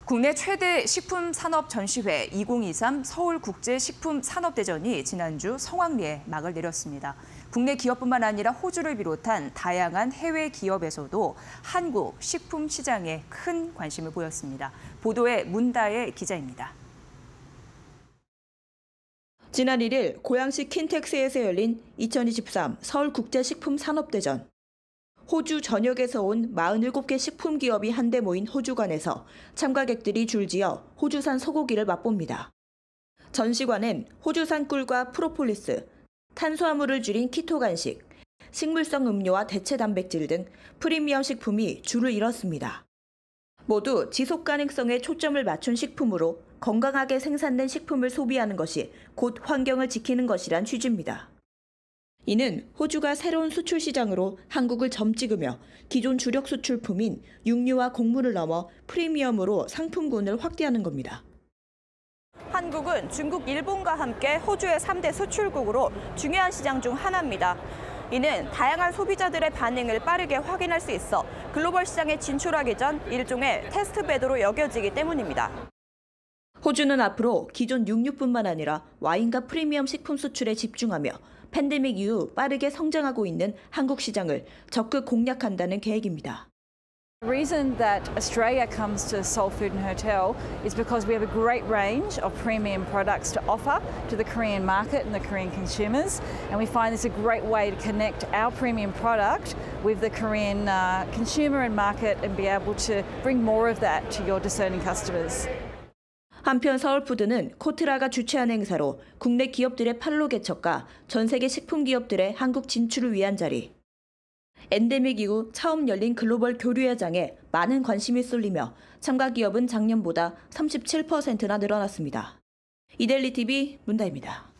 국내 최대 식품산업 전시회 2023 서울국제식품산업대전이 지난주 성황리에 막을 내렸습니다. 국내 기업뿐만 아니라 호주를 비롯한 다양한 해외 기업에서도 한국 식품 시장에 큰 관심을 보였습니다. 보도에 문다혜 기자입니다. 지난 1일 고양시 킨텍스에서 열린 2023 서울국제식품산업대전. 호주 전역에서 온 47개 식품기업이 한데 모인 호주관에서 참가객들이 줄지어 호주산 소고기를 맛봅니다. 전시관엔 호주산 꿀과 프로폴리스, 탄수화물을 줄인 키토 간식, 식물성 음료와 대체 단백질 등 프리미엄 식품이 줄을 이뤘습니다. 모두 지속 가능성에 초점을 맞춘 식품으로 건강하게 생산된 식품을 소비하는 것이 곧 환경을 지키는 것이란 취지입니다. 이는 호주가 새로운 수출 시장으로 한국을 점찍으며 기존 주력 수출품인 육류와 곡물을 넘어 프리미엄으로 상품군을 확대하는 겁니다. 한국은 중국, 일본과 함께 호주의 3대 수출국으로 중요한 시장 중 하나입니다. 이는 다양한 소비자들의 반응을 빠르게 확인할 수 있어 글로벌 시장에 진출하기 전 일종의 테스트베드로 여겨지기 때문입니다. 호주는 앞으로 기존 육류뿐만 아니라 와인과 프리미엄 식품 수출에 집중하며 팬데믹 이후 빠르게 성장하고 있는 한국 시장을 적극 공략한다는 계획입니다. The reason that Australia comes to Seoul Food and Hotel is because we have a great range of premium products to offer to the Korean market and the Korean consumers, and we find this a great way to connect our premium product with the Korean consumer and market and be able to bring more of that to your discerning customers. 한편 서울푸드는 코트라가 주최한 행사로 국내 기업들의 판로 개척과 전 세계 식품 기업들의 한국 진출을 위한 자리, 엔데믹 이후 처음 열린 글로벌 교류회장에 많은 관심이 쏠리며 참가 기업은 작년보다 37%나 늘어났습니다. 이데일리 TV 문다혜입니다.